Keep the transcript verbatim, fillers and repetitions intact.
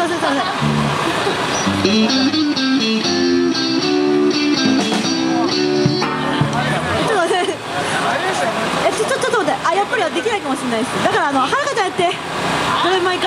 ませんすいません。ちょっと待って。えちょちょちょっと待って。あやっぱりできないかもしれないです。だからあのはるかちゃんやって。これ毎回。